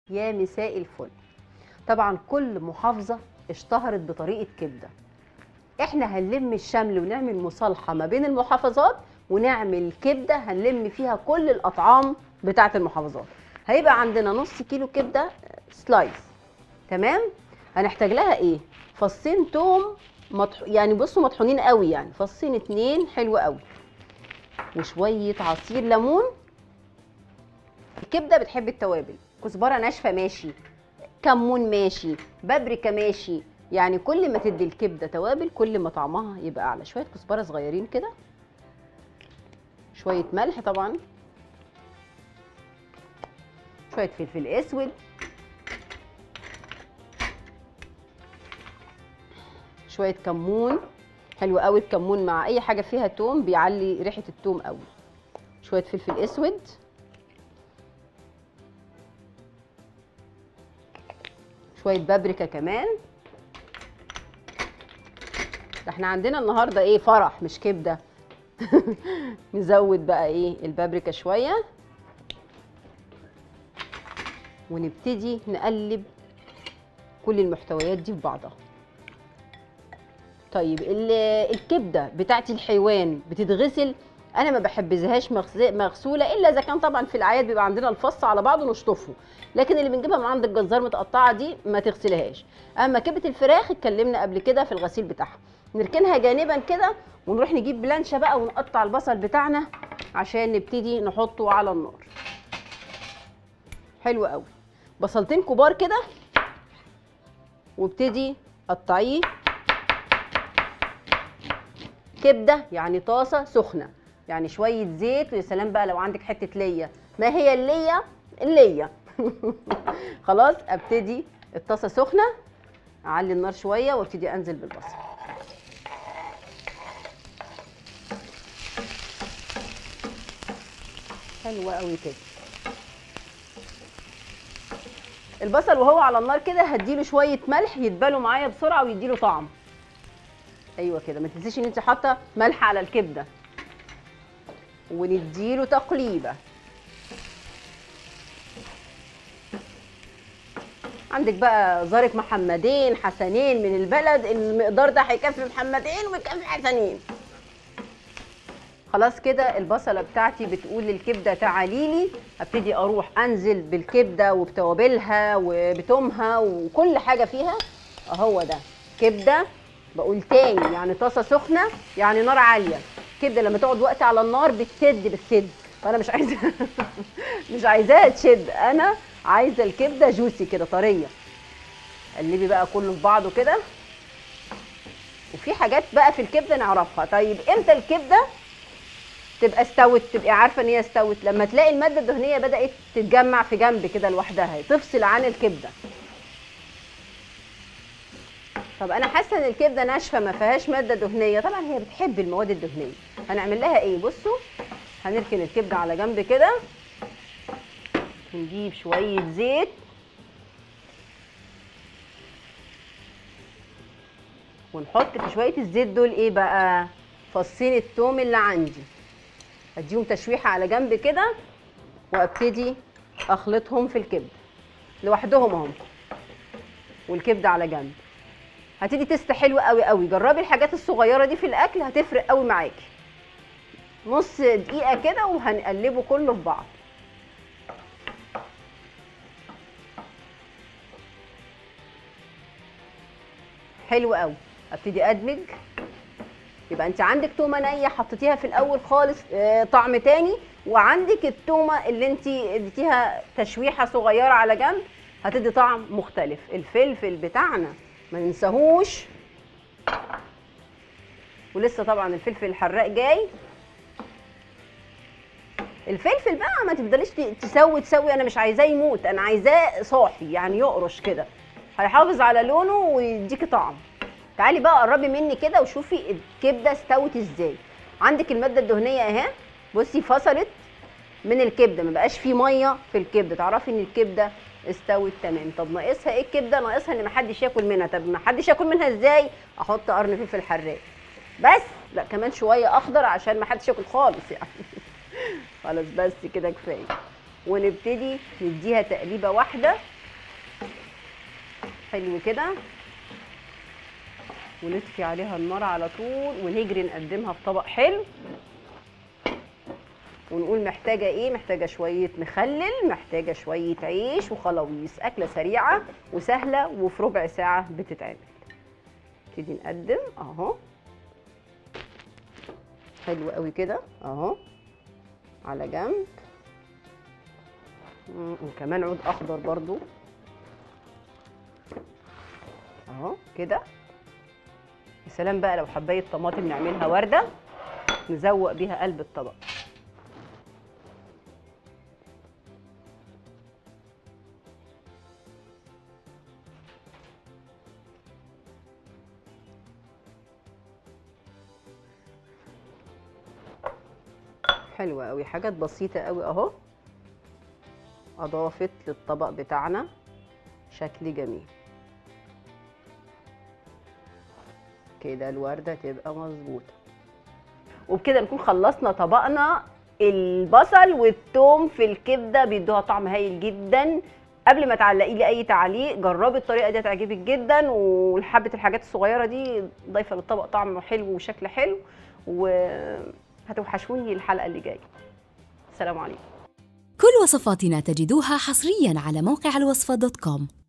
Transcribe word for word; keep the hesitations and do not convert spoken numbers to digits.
يا مساء الفل. طبعا كل محافظة اشتهرت بطريقة كبدة. احنا هنلم الشمل ونعمل مصالحة ما بين المحافظات ونعمل كبدة هنلم فيها كل الأطعام بتاعة المحافظات. هيبقى عندنا نص كيلو كبدة سلايس، تمام؟ هنحتاج لها ايه؟ فصين توم مطح... يعني بصوا مطحونين قوي، يعني فصين اتنين حلو قوي، وشوية عصير ليمون. الكبدة بتحب التوابل، كزبرة ناشفة ماشي، كمون ماشي، بابريكا ماشي، يعني كل ما تدي الكبده توابل كل ما طعمها يبقى اعلى. شويه كزبره صغيرين كده، شويه ملح طبعا، شويه فلفل اسود، شويه كمون. حلو قوي الكمون مع اي حاجه فيها توم بيعلي ريحه التوم قوي. شويه فلفل اسود، شويه بابريكا كمان. ده احنا عندنا النهارده ايه، فرح مش كبده. نزود بقى ايه البابريكا شويه، ونبتدي نقلب كل المحتويات دي في بعضها. طيب الكبده بتاعتي الحيوان بتتغسل؟ انا ما بحبذهاش مغسوله الا اذا كان طبعا في الاعياد بيبقى عندنا الفص على بعضه نشطفه، لكن اللي بنجيبها من عند الجزار متقطعه دي ما تغسلهاش. اما كبده الفراخ اتكلمنا قبل كده في الغسيل بتاعها. نركنها جانبا كده ونروح نجيب بلانشه بقى ونقطع البصل بتاعنا عشان نبتدي نحطه على النار. حلو قوي، بصلتين كبار كده وابتدي قطعيه. كبده يعني طاسه سخنه، يعني شويه زيت، ويا سلام بقى لو عندك حته ليا. ما هي الليا؟ الليا. خلاص، ابتدي الطاسه سخنه، اعلي النار شويه وابتدي انزل بالبصل. حلوه قوي كده. البصل وهو على النار كده هديله شويه ملح يتبالوا معايا بسرعه ويديله طعم. ايوه كده، ما تنسيش ان انت حاطه ملح على الكبده. ونديله تقليبه. عندك بقى زارك محمدين حسنين من البلد، المقدار ده هيكفي محمدين ويكفي حسنين. خلاص كده البصله بتاعتي بتقول للكبده تعالي لي، ابتدي اروح انزل بالكبده وبتوابلها وبتومها وكل حاجه فيها. اهو ده كبده. بقول تاني، يعني طاسه سخنه يعني نار عاليه. الكبده لما تقعد وقت على النار بتسد بتسد، فانا مش عايزه مش عايزاها تشد، انا عايزه الكبده جوسي كده طريه. قلبي بقى كله في بعضه كده. وفي حاجات بقى في الكبده نعرفها. طيب امتى الكبده تبقى استوت؟ تبقي عارفه ان هي استوت لما تلاقي الماده الدهنيه بدات تتجمع في جنب كده لوحدها، تفصل عن الكبده. طب انا حاسه ان الكبده ناشفه ما فيهاش ماده دهنيه، طبعا هي بتحب المواد الدهنيه. هنعمل لها ايه؟ بصوا، هنركن الكبده على جنب كده، ونجيب شويه زيت، ونحط في شويه الزيت دول ايه بقى؟ فصين الثوم اللي عندي، اديهم تشويحه على جنب كده، وابتدي اخلطهم في الكبده لوحدهم اهم، والكبده على جنب. هتدي تست حلوه قوي قوي. جربي الحاجات الصغيره دي في الاكل هتفرق قوي معاكي. نص دقيقه كده وهنقلبه كله في بعض. حلو قوي. ابتدي ادمج. يبقى انت عندك تومه نيه حطيتيها في الاول خالص، اه طعم تاني، وعندك التومه اللي انت اديتيها تشويحه صغيره على جنب هتدي طعم مختلف. الفلفل بتاعنا ما ننساهوش، ولسه طبعا الفلفل الحراق جاي. الفلفل بقى ما تفضليش تسوي تسوي، انا مش عايزاه يموت، انا عايزاه صاحي يعني يقرش كده، هيحافظ على لونه ويديكي طعم. تعالي بقى قربي مني كده وشوفي الكبده استوت ازاي. عندك الماده الدهنيه اهي، بصي فصلت من الكبده، ما بقاش فيه ميه في الكبده، تعرفي ان الكبده استوت تمام. طب ناقصها ايه الكبده؟ ناقصها ان محدش ياكل منها. طب محدش ياكل منها ازاي؟ احط قرن فلفل حراق بس، لا كمان شويه اخضر عشان محدش ياكل خالص يعني. خلاص بس كده كفايه. ونبتدي نديها تقليبه واحده حلو كده، ونطفي عليها النار على طول ونجري نقدمها في طبق حلو. ونقول محتاجه ايه؟ محتاجه شويه مخلل، محتاجه شويه عيش وخلاويص. اكله سريعه وسهله وفي ربع ساعه بتتعمل. نبتدي نقدم اهو، حلو قوي كده اهو على جنب. وكمان عود اخضر برضو اهو كده. يا سلام بقى لو حبايه طماطم نعملها ورده نزوق بيها قلب الطبق. حلوه قوي، حاجات بسيطه قوي اهو اضافت للطبق بتاعنا شكل جميل كده. الورده تبقى مظبوطه. وبكده نكون خلصنا طبقنا البصل والثوم في الكبده، بيدوها طعم هايل جدا. قبل ما تعلقي لي اي تعليق جربي الطريقه دي هتعجبك جدا، وحبه الحاجات الصغيره دي ضايفه للطبق طعم حلو وشكل حلو، وهتوحشوني الحلقه اللي جايه. السلام عليكم. كل وصفاتنا تجدوها حصرياً على موقع الوصفة دوت كوم.